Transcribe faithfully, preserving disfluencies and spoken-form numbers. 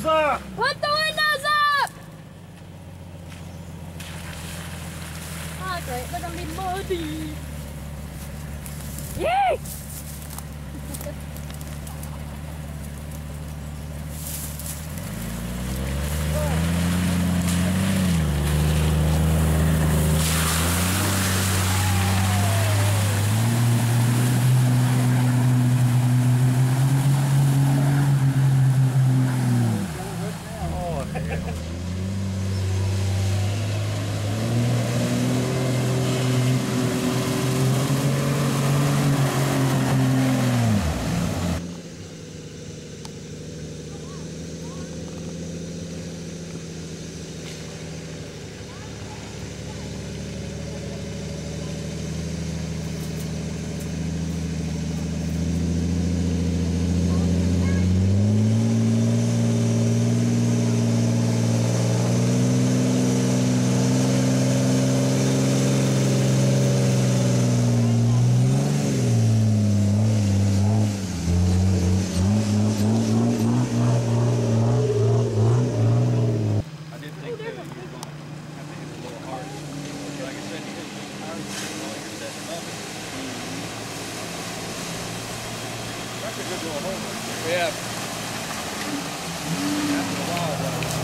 windows up! Put the windows up! Oh great, they're gonna be muddy. Yay! That's a good little hole. Yeah. After a while, though.